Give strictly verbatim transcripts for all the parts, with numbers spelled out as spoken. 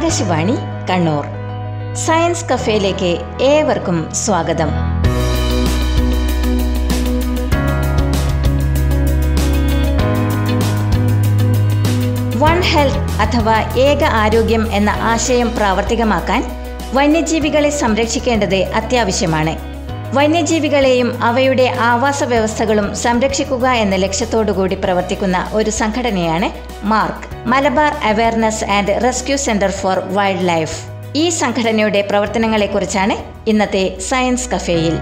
Akashvani Kannur. Science കഫേയിലേക്ക് ഏവർക്കും സ്വാഗതം. One health അഥവാ ഏക ആരോഗ്യം എന്ന ആശയം പ്രാവർത്തികമാക്കാൻ വന്യജീവികളെ സംരക്ഷിക്കേണ്ടത് അത്യാവശ്യമാണ്. വന്യജീവികളെയും അവയുടെ ആവാസ വ്യവസ്ഥകളും സംരക്ഷിക്കുക എന്ന ലക്ഷ്യത്തോടുകൂടി പ്രവർത്തിക്കുന്ന ഒരു സംഘടനയാണ് MARC, Malabar awareness and rescue centre for wildlife. ഈ സംഘടനയുടെ പ്രവർത്തനങ്ങളെക്കുറിച്ചാണ് ഇന്നത്തെ സയൻസ് കഫേയിൽ.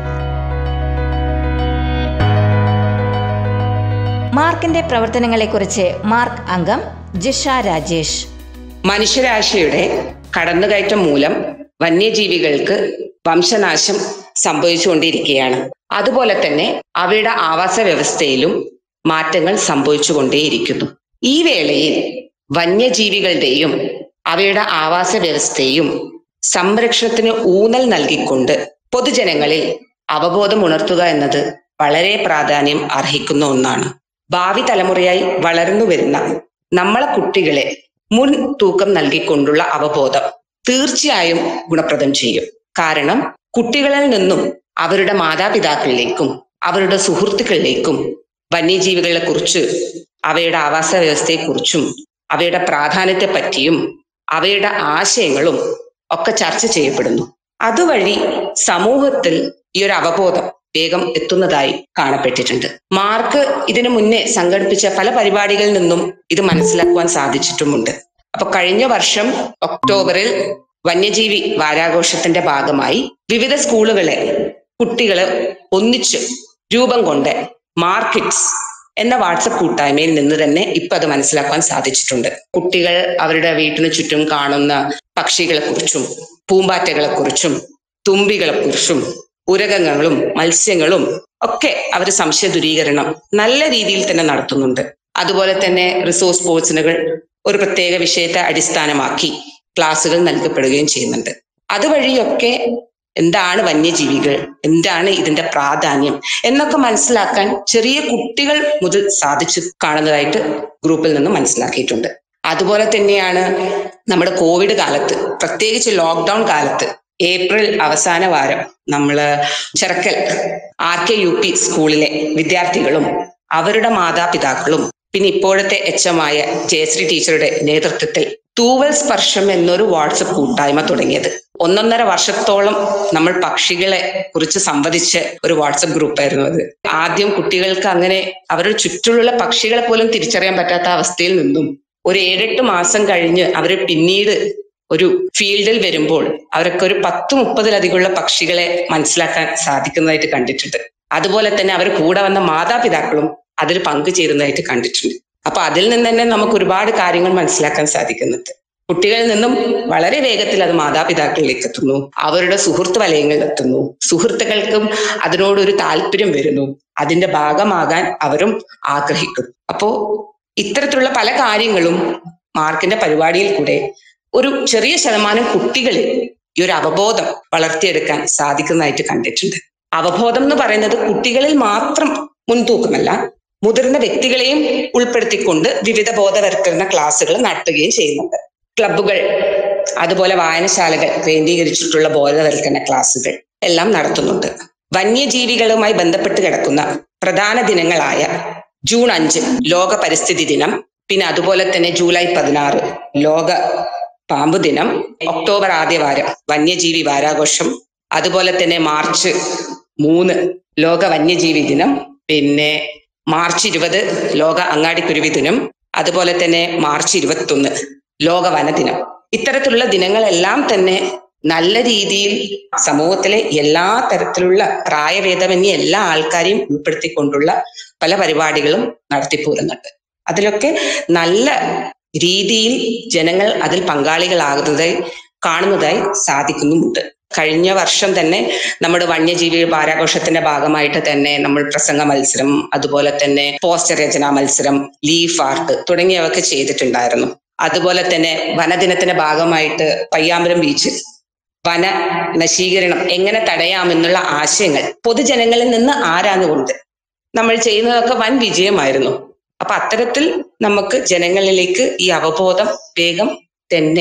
മാർക്കിന്റെ പ്രവർത്തനങ്ങളെക്കുറിച്ച് മാർക്ക് അംഗം ജിഷ രാജേഷ്. മനുഷ്യരാശിയുടെ കടന്നുകയറ്റം മൂലം വന്യജീവികൾക്ക് വംശനാശം സംഭവിച്ചുകൊണ്ടിരിക്കുകയാണ്. അതുപോലെ തന്നെ അവയുടെ ആവാസ വ്യവസ്ഥയിലും മാറ്റങ്ങൾ സംഭവിച്ചുകൊണ്ടേയിരിക്കുന്നു. ഈ വേളയിൽ വന്യജീവികളുടെയും അവയുടെ ആവാസ വ്യവസ്ഥയും സംരക്ഷണത്തിന് ഊന്നൽ നൽകിക്കൊണ്ട് പൊതുജനങ്ങളിൽ അവബോധം ഉണർത്തുക എന്നത് വളരെ പ്രാധാന്യം അർഹിക്കുന്ന ഒന്നാണ്. ഭാവി തലമുറയായി വളർന്നു വരുന്ന നമ്മളെ കുട്ടികളെ മുൻ തൂക്കം നൽകിക്കൊണ്ടുള്ള അവബോധം തീർച്ചയായും ഗുണപ്രദം ചെയ്യും. കാരണം കുട്ടികളിൽ നിന്നും അവരുടെ മാതാപിതാക്കളിലേക്കും അവരുടെ സുഹൃത്തുക്കളിലേക്കും വന്യജീവികളെ കുറിച്ച്, അവയുടെ ആവാസ വ്യവസ്ഥയെക്കുറിച്ചും അവയുടെ പ്രാധാന്യത്തെ പറ്റിയും അവയുടെ ആശയങ്ങളും ഒക്കെ ചർച്ച ചെയ്യപ്പെടുന്നു. അതുവഴി സമൂഹത്തിൽ ഈ ഒരു അവബോധം വേഗം എത്തുന്നതായി കാണപ്പെട്ടിട്ടുണ്ട്. മാർക്ക് ഇതിനു മുന്നേ സംഘടിപ്പിച്ച പല പരിപാടികളിൽ നിന്നും ഇത് മനസ്സിലാക്കുവാൻ സാധിച്ചിട്ടുമുണ്ട്. അപ്പൊ കഴിഞ്ഞ വർഷം ഒക്ടോബറിൽ വന്യജീവി വാരാഘോഷത്തിന്റെ ഭാഗമായി വിവിധ സ്കൂളുകളെ കുട്ടികളെ ഒന്നിച്ച് രൂപം കൊണ്ട് മാർക്കിറ്റ്സ് എന്ന വാട്സപ്പ് കൂട്ടായ്മയിൽ നിന്ന് തന്നെ ഇപ്പൊ അത് മനസ്സിലാക്കാൻ സാധിച്ചിട്ടുണ്ട്. കുട്ടികൾ അവരുടെ വീട്ടിന് ചുറ്റും കാണുന്ന പക്ഷികളെ കുറിച്ചും പൂമ്പാറ്റകളെ കുറിച്ചും തുമ്പികളെ കുറിച്ചും ഉരകങ്ങളും മത്സ്യങ്ങളും ഒക്കെ അവർ സംശയ ദൂരീകരണം നല്ല രീതിയിൽ തന്നെ നടത്തുന്നുണ്ട്. അതുപോലെ തന്നെ റിസോഴ്സ് പേഴ്സണുകൾ ഒരു പ്രത്യേക വിഷയത്തെ അടിസ്ഥാനമാക്കി ക്ലാസ്സുകൾ നൽകപ്പെടുകയും ചെയ്യുന്നുണ്ട്. അതുവഴിയൊക്കെ എന്താണ് വന്യജീവികൾ, എന്താണ് ഇതിന്റെ പ്രാധാന്യം എന്നൊക്കെ മനസ്സിലാക്കാൻ ചെറിയ കുട്ടികൾ മുതൽ സാധിച്ചു കാണുന്നതായിട്ട് ഗ്രൂപ്പിൽ നിന്ന് മനസ്സിലാക്കിയിട്ടുണ്ട്. അതുപോലെ തന്നെയാണ് നമ്മുടെ കോവിഡ് കാലത്ത്, പ്രത്യേകിച്ച് ലോക്ക്ഡൗൺ കാലത്ത് ഏപ്രിൽ അവസാന വാരം നമ്മള് Chirakkal R K U P സ്കൂളിലെ വിദ്യാർത്ഥികളും അവരുടെ മാതാപിതാക്കളും പിന്നെ ഇപ്പോഴത്തെ എച്ച് എം ആയ ജയശ്രീ ടീച്ചറുടെ നേതൃത്വത്തിൽ തൂവൽ സ്പർശം എന്നൊരു വാട്സപ്പ് കൂട്ടായ്മ തുടങ്ങിയത്. ഒന്നൊന്നര വർഷത്തോളം നമ്മൾ പക്ഷികളെ കുറിച്ച് സംവദിച്ച ഒരു വാട്സപ്പ് ഗ്രൂപ്പായിരുന്നു അത്. ആദ്യം കുട്ടികൾക്ക് അങ്ങനെ അവരുടെ ചുറ്റുമുള്ള പക്ഷികളെ പോലും തിരിച്ചറിയാൻ പറ്റാത്ത അവസ്ഥയിൽ നിന്നും ഒരു ഏഴെട്ട് മാസം കഴിഞ്ഞ് അവർ പിന്നീട് ഒരു ഫീൽഡിൽ വരുമ്പോൾ അവർക്ക് ഒരു പത്ത് മുപ്പതിലധികമുള്ള പക്ഷികളെ മനസ്സിലാക്കാൻ സാധിക്കുന്നതായിട്ട് കണ്ടിട്ടുണ്ട്. അതുപോലെ തന്നെ അവർ കൂടെ വന്ന മാതാപിതാക്കളും അതിൽ പങ്കുചേരുന്നതായിട്ട് കണ്ടിട്ടുണ്ട്. അപ്പൊ അതിൽ നിന്ന് തന്നെ നമുക്ക് ഒരുപാട് കാര്യങ്ങൾ മനസ്സിലാക്കാൻ സാധിക്കുന്നുണ്ട്. കുട്ടികളിൽ നിന്നും വളരെ വേഗത്തിൽ അത് മാതാപിതാക്കളിലേക്ക് എത്തുന്നു, അവരുടെ സുഹൃത്ത് വലയങ്ങളിൽ എത്തുന്നു, സുഹൃത്തുക്കൾക്കും അതിനോടൊരു താല്പര്യം വരുന്നു, അതിന്റെ ഭാഗമാകാൻ അവരും ആഗ്രഹിക്കുന്നു. അപ്പോ ഇത്തരത്തിലുള്ള പല കാര്യങ്ങളും മാർക്കിന്റെ പരിപാടിയിൽ കൂടെ ഒരു ചെറിയ ശതമാനം കുട്ടികളിൽ ഈ ഒരു അവബോധം വളർത്തിയെടുക്കാൻ സാധിക്കുന്നതായിട്ട് കണ്ടിട്ടുണ്ട്. അവബോധം എന്ന് പറയുന്നത് കുട്ടികളിൽ മാത്രം മുൻതൂക്കമല്ല, മുതിർന്ന വ്യക്തികളെയും ഉൾപ്പെടുത്തിക്കൊണ്ട് വിവിധ ബോധവൽക്കരണ ക്ലാസ്സുകൾ നടത്തുകയും ചെയ്യുന്നുണ്ട്. ക്ലബ്ബുകൾ, അതുപോലെ വായനശാലകൾ കേന്ദ്രീകരിച്ചിട്ടുള്ള ബോധവൽക്കരണ ക്ലാസ്സുകൾ എല്ലാം നടത്തുന്നുണ്ട്. വന്യജീവികളുമായി ബന്ധപ്പെട്ട് കിടക്കുന്ന പ്രധാന ദിനങ്ങളായ ജൂൺ അഞ്ച് ലോക പരിസ്ഥിതി ദിനം, പിന്നെ അതുപോലെ തന്നെ ജൂലൈ പതിനാറ് ലോക പാമ്പ് ദിനം, ഒക്ടോബർ ആദ്യവാരം വന്യജീവി വാരാഘോഷം, അതുപോലെ തന്നെ മാർച്ച് മൂന്ന് ലോക വന്യജീവി ദിനം, പിന്നെ മാർച്ച് ഇരുപത് ലോക അങ്ങാടിക്കുരുവി ദിനം, അതുപോലെ തന്നെ മാർച്ച് ഇരുപത്തി ഒന്ന് ലോക വനദിനം. ഇത്തരത്തിലുള്ള ദിനങ്ങളെല്ലാം തന്നെ നല്ല രീതിയിൽ സമൂഹത്തിലെ എല്ലാ തരത്തിലുള്ള പ്രായഭേദമന്യേ എല്ലാ ആൾക്കാരെയും ഉൾപ്പെടുത്തിക്കൊണ്ടുള്ള പല പരിപാടികളും നടത്തിപ്പോരുന്നുണ്ട്. അതിലൊക്കെ നല്ല രീതിയിൽ ജനങ്ങൾ അതിൽ പങ്കാളികളാകുന്നതായി കാണുന്നതായി സാധിക്കുന്നുമുണ്ട്. കഴിഞ്ഞ വർഷം തന്നെ നമ്മുടെ വന്യജീവി വാരാഘോഷത്തിന്റെ ഭാഗമായിട്ട് തന്നെ നമ്മൾ പ്രസംഗ മത്സരം, അതുപോലെ തന്നെ പോസ്റ്റർ രചനാ മത്സരം, ലീഫ് ആർട്ട് തുടങ്ങിയവയൊക്കെ ചെയ്തിട്ടുണ്ടായിരുന്നു. അതുപോലെ തന്നെ വനദിനത്തിന്റെ ഭാഗമായിട്ട് പയ്യാമ്പലം ബീച്ചിൽ വന നശീകരണം എങ്ങനെ തടയാമെന്നുള്ള ആശയങ്ങൾ പൊതുജനങ്ങളിൽ നിന്ന് ആരാഞ്ഞുകൊണ്ട് നമ്മൾ ചെയ്യുന്നതൊക്കെ വൻ വിജയമായിരുന്നു. അപ്പൊ അത്തരത്തിൽ നമുക്ക് ജനങ്ങളിലേക്ക് ഈ അവബോധം വേഗം തന്നെ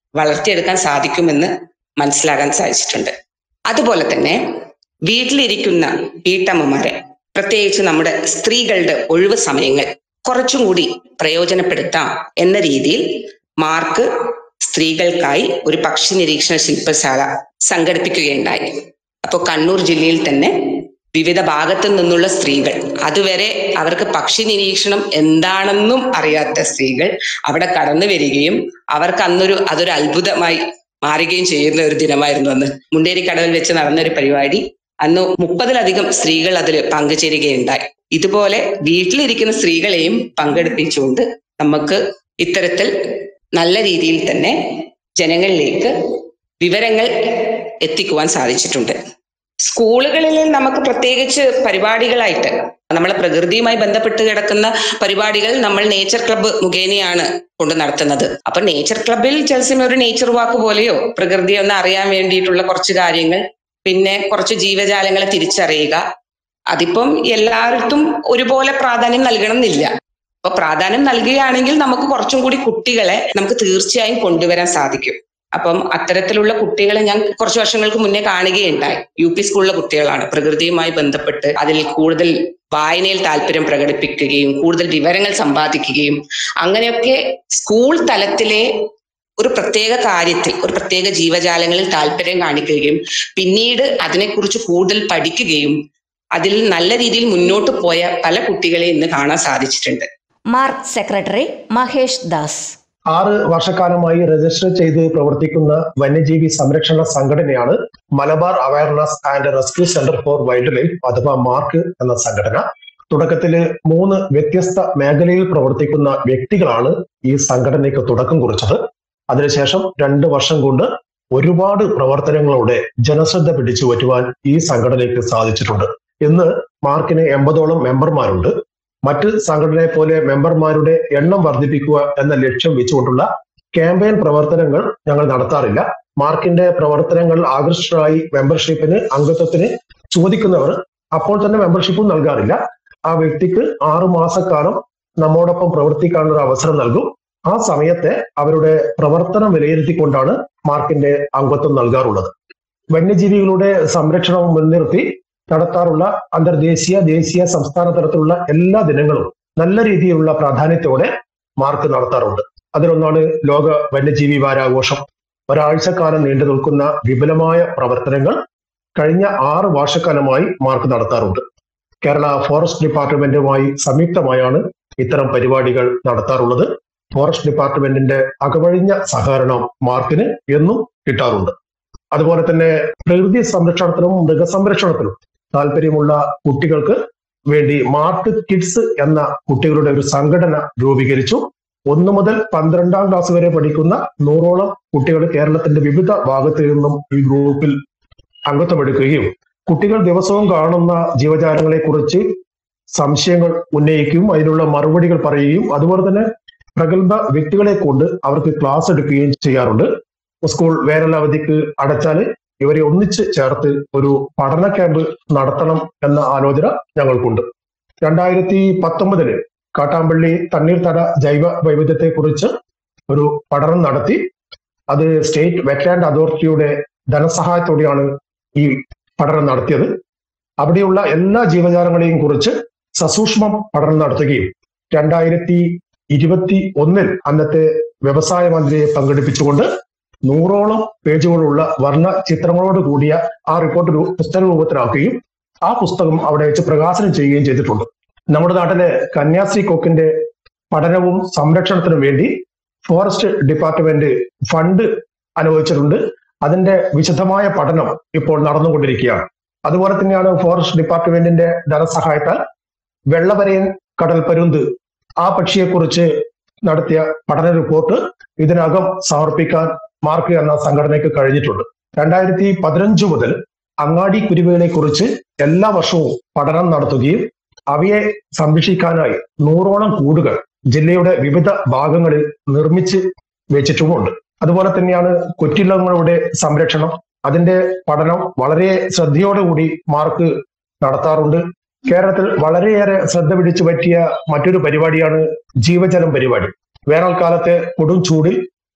വളർത്തിയെടുക്കാൻ സാധിക്കുമെന്ന് മനസ്സിലാക്കാൻ സാധിച്ചിട്ടുണ്ട്. അതുപോലെ തന്നെ വീട്ടിലിരിക്കുന്ന വീട്ടമ്മമാരെ, പ്രത്യേകിച്ച് നമ്മുടെ സ്ത്രീകളുടെ ഒഴിവ് സമയങ്ങൾ കുറച്ചും കൂടി പ്രയോജനപ്പെടുത്താം എന്ന രീതിയിൽ മാർക്ക് സ്ത്രീകൾക്കായി ഒരു പക്ഷി നിരീക്ഷണ ശില്പശാല സംഘടിപ്പിക്കുകയുണ്ടായി. അപ്പോൾ കണ്ണൂർ ജില്ലയിൽ തന്നെ വിവിധ ഭാഗത്തു നിന്നുള്ള സ്ത്രീകൾ, അതുവരെ അവർക്ക് പക്ഷി നിരീക്ഷണം എന്താണെന്നും അറിയാത്ത സ്ത്രീകൾ അവിടെ കടന്നു വരികയും അവർക്ക് അന്നൊരു അതൊരു അത്ഭുതമായി മാറുകയും ചെയ്യുന്ന ഒരു ദിനമായിരുന്നു അന്ന്. മുണ്ടേരിക്കടവിൽ വെച്ച് നടന്നൊരു പരിപാടി. അന്ന് മുപ്പതിലധികം സ്ത്രീകൾ അതിൽ പങ്കുചേരുകയുണ്ടായി. ഇതുപോലെ വീട്ടിലിരിക്കുന്ന സ്ത്രീകളെയും പങ്കെടുപ്പിച്ചുകൊണ്ട് നമുക്ക് ഇത്തരത്തിൽ നല്ല രീതിയിൽ തന്നെ ജനങ്ങളിലേക്ക് വിവരങ്ങൾ എത്തിക്കുവാൻ സാധിച്ചിട്ടുണ്ട്. സ്കൂളുകളിൽ നമുക്ക് പ്രത്യേകിച്ച് പരിപാടികളായിട്ട് നമ്മളെ പ്രകൃതിയുമായി ബന്ധപ്പെട്ട് കിടക്കുന്ന പരിപാടികൾ നമ്മൾ നേച്ചർ ക്ലബ്ബ് മുഖേനയാണ് കൊണ്ട് നടത്തുന്നത്. അപ്പൊ നേച്ചർ ക്ലബ്ബിൽ ചില സമയം ഒരു നേച്ചർ വാക്ക് പോലെയോ പ്രകൃതിയെ ഒന്ന് അറിയാൻ വേണ്ടിയിട്ടുള്ള കുറച്ച് കാര്യങ്ങൾ, പിന്നെ കുറച്ച് ജീവജാലങ്ങളെ തിരിച്ചറിയുക, അതിപ്പം എല്ലായിടത്തും ഒരുപോലെ പ്രാധാന്യം നൽകണം എന്നില്ല. അപ്പൊ പ്രാധാന്യം നൽകുകയാണെങ്കിൽ നമുക്ക് കുറച്ചും കൂടി കുട്ടികളെ നമുക്ക് തീർച്ചയായും കൊണ്ടുവരാൻ സാധിക്കും. അപ്പം അത്തരത്തിലുള്ള കുട്ടികളെ ഞാൻ കുറച്ച് വർഷങ്ങൾക്ക് മുന്നേ കാണുകയുണ്ടായി. യു പി സ്കൂളിലെ കുട്ടികളാണ്. പ്രകൃതിയുമായി ബന്ധപ്പെട്ട് അതിൽ കൂടുതൽ വായനയിൽ താല്പര്യം പ്രകടിപ്പിക്കുകയും കൂടുതൽ വിവരങ്ങൾ സമ്പാദിക്കുകയും അങ്ങനെയൊക്കെ സ്കൂൾ തലത്തിലെ ഒരു പ്രത്യേക കാര്യത്തിൽ, ഒരു പ്രത്യേക ജീവജാലങ്ങളിൽ താല്പര്യം കാണിക്കുകയും പിന്നീട് അതിനെക്കുറിച്ച് കൂടുതൽ പഠിക്കുകയും അതിൽ നല്ല രീതിയിൽ മുന്നോട്ട് പോയ പല കുട്ടികളെ ഇന്ന് കാണാൻ സാധിച്ചിട്ടുണ്ട്. MARC secretary Mahesh Das. ആറ് വർഷക്കാലമായി രജിസ്റ്റർ ചെയ്ത് പ്രവർത്തിക്കുന്ന വന്യജീവി സംരക്ഷണ സംഘടനയാണ് Malabar awareness and rescue centre for wildlife അഥവാ മാർക്ക് എന്ന സംഘടന. തുടക്കത്തില് മൂന്ന് വ്യത്യസ്ത മേഖലയിൽ പ്രവർത്തിക്കുന്ന വ്യക്തികളാണ് ഈ സംഘടനയ്ക്ക് തുടക്കം കുറിച്ചത്. അതിനുശേഷം രണ്ട് വർഷം കൊണ്ട് ഒരുപാട് പ്രവർത്തനങ്ങളോടെ ജനശ്രദ്ധ പിടിച്ചു പറ്റുവാൻ ഈ സംഘടനയ്ക്ക് സാധിച്ചിട്ടുണ്ട്. ഇന്ന് മാർക്കിന് എൺപതോളം മെമ്പർമാരുണ്ട്. മറ്റ് സംഘടനയെ പോലെ മെമ്പർമാരുടെ എണ്ണം വർദ്ധിപ്പിക്കുക എന്ന ലക്ഷ്യം വെച്ചുകൊണ്ടുള്ള ക്യാമ്പയിൻ പ്രവർത്തനങ്ങൾ ഞങ്ങൾ നടത്താറില്ല. മാർക്കിന്റെ പ്രവർത്തനങ്ങൾ ആകർഷകരായി മെമ്പർഷിപ്പിന് അംഗത്വത്തിന് ചോദിക്കുന്നവർ അപ്പോൾ തന്നെ മെമ്പർഷിപ്പും നൽകാറില്ല. ആ വ്യക്തിക്ക് ആറു മാസക്കാലം നമ്മോടൊപ്പം പ്രവർത്തിക്കാനുള്ള അവസരം നൽകും. ആ സമയത്തെ അവരുടെ പ്രവർത്തനം വിലയിരുത്തിക്കൊണ്ടാണ് മാർക്കിന്റെ അംഗത്വം നൽകാറുള്ളത്. വന്യജീവികളുടെ സംരക്ഷണം മുൻനിർത്തി നടത്താറുള്ള അന്തർദേശീയ, ദേശീയ, സംസ്ഥാന തലത്തിലുള്ള എല്ലാ ദിനങ്ങളും നല്ല രീതിയിലുള്ള പ്രാധാന്യത്തോടെ മാർക്ക് നടത്താറുണ്ട്. അതിലൊന്നാണ് ലോക വന്യജീവി വാരാഘോഷം. ഒരാഴ്ചക്കാലം നീണ്ടു നിൽക്കുന്ന വിപുലമായ പ്രവർത്തനങ്ങൾ കഴിഞ്ഞ ആറ് വർഷക്കാലമായി മാർക്ക് നടത്താറുണ്ട്. കേരള ഫോറസ്റ്റ് ഡിപ്പാർട്ട്മെന്റുമായി സംയുക്തമായാണ് ഇത്തരം പരിപാടികൾ നടത്താറുള്ളത്. ഫോറസ്റ്റ് ഡിപ്പാർട്ട്മെന്റിന്റെ അകവഴിഞ്ഞ സഹകരണം മാർക്കിന് എന്നും കിട്ടാറുണ്ട്. അതുപോലെ തന്നെ പ്രകൃതി സംരക്ഷണത്തിനും മൃഗസംരക്ഷണത്തിനും താല്പര്യമുള്ള കുട്ടികൾക്ക് വേണ്ടി മാർക്ക് കിഡ്സ് എന്ന കുട്ടികളുടെ ഒരു സംഘടന രൂപീകരിച്ചു. ഒന്ന് മുതൽ പന്ത്രണ്ടാം ക്ലാസ് വരെ പഠിക്കുന്ന നൂറോളം കുട്ടികൾ കേരളത്തിന്റെ വിവിധ ഭാഗത്തു നിന്നും ഈ ഗ്രൂപ്പിൽ അംഗത്വമെടുക്കുകയും കുട്ടികൾ ദിവസവും കാണുന്ന ജീവജാലങ്ങളെ കുറിച്ച് സംശയങ്ങൾ ഉന്നയിക്കുകയും അതിനുള്ള മറുപടികൾ പറയുകയും അതുപോലെ തന്നെ പ്രഗത്ഭ വ്യക്തികളെ കൊണ്ട് അവർക്ക് ക്ലാസ് എടുക്കുകയും ചെയ്യാറുണ്ട്. സ്കൂൾ വേനൽ അവധിക്ക് അടച്ചാൽ ഇവരെ ഒന്നിച്ച് ചേർത്ത് ഒരു പഠന ക്യാമ്പ് നടത്തണം എന്ന ആലോചന ഞങ്ങൾക്കുണ്ട്. രണ്ടായിരത്തി പത്തൊമ്പതില് കാട്ടാമ്പള്ളി തണ്ണീർത്തട ജൈവ വൈവിധ്യത്തെ കുറിച്ച് ഒരു പഠനം നടത്തി. അത് സ്റ്റേറ്റ് വെറ്റ്ലാൻഡ് അതോറിറ്റിയുടെ ധനസഹായത്തോടെയാണ് ഈ പഠനം നടത്തിയത്. അവിടെയുള്ള എല്ലാ ജീവജാലങ്ങളെയും കുറിച്ച് സസൂക്ഷ്മം പഠനം നടത്തുകയും രണ്ടായിരത്തി ഇരുപത്തി ഒന്നിൽ അന്നത്തെ വ്യവസായ മന്ത്രിയെ പങ്കെടുപ്പിച്ചുകൊണ്ട് നൂറോളം പേജുകളുള്ള വർണ്ണ ചിത്രങ്ങളോട് കൂടിയ ആ റിപ്പോർട്ട് ഒരു പുസ്തക രൂപത്തിലാക്കുകയും ആ പുസ്തകം അവിടെ വെച്ച് പ്രകാശനം ചെയ്യുകയും ചെയ്തിട്ടുണ്ട്. നമ്മുടെ നാട്ടിലെ കന്യാസ്ത്രീ കൊക്കിന്റെ പഠനവും സംരക്ഷണത്തിനും വേണ്ടി ഫോറസ്റ്റ് ഡിപ്പാർട്ട്മെന്റ് ഫണ്ട് അനുവദിച്ചിട്ടുണ്ട്. അതിന്റെ വിശദമായ പഠനം ഇപ്പോൾ നടന്നുകൊണ്ടിരിക്കുകയാണ്. അതുപോലെ തന്നെയാണ് ഫോറസ്റ്റ് ഡിപ്പാർട്ട്മെന്റിന്റെ ധനസഹായത്താൽ വെള്ളവരയൻ കടൽ പരുന്ത് ആ പക്ഷിയെക്കുറിച്ച് നടത്തിയ പഠന റിപ്പോർട്ട് ഇതിനകം സമർപ്പിക്കാൻ മാർക്ക് എന്ന സംഘടനയ്ക്ക് കഴിഞ്ഞിട്ടുണ്ട്. രണ്ടായിരത്തി പതിനഞ്ചു മുതൽ അങ്ങാടി കുരുവികളെ കുറിച്ച് എല്ലാ വർഷവും പഠനം നടത്തുകയും അവയെ സംരക്ഷിക്കാനായി നൂറോളം കൂടുകൾ ജില്ലയുടെ വിവിധ ഭാഗങ്ങളിൽ നിർമ്മിച്ച് വെച്ചിട്ടുമുണ്ട്. അതുപോലെ തന്നെയാണ് കൊറ്റില്ലങ്ങളുടെ സംരക്ഷണം. അതിന്റെ പഠനം വളരെ ശ്രദ്ധയോടുകൂടി മാർക്ക് നടത്താറുണ്ട്. കേരളത്തിൽ വളരെയേറെ ശ്രദ്ധ പിടിച്ചു പറ്റിയ മറ്റൊരു പരിപാടിയാണ് ജീവജലം പരിപാടി. വേനൽക്കാലത്തെ കൊടും ചൂടിൽ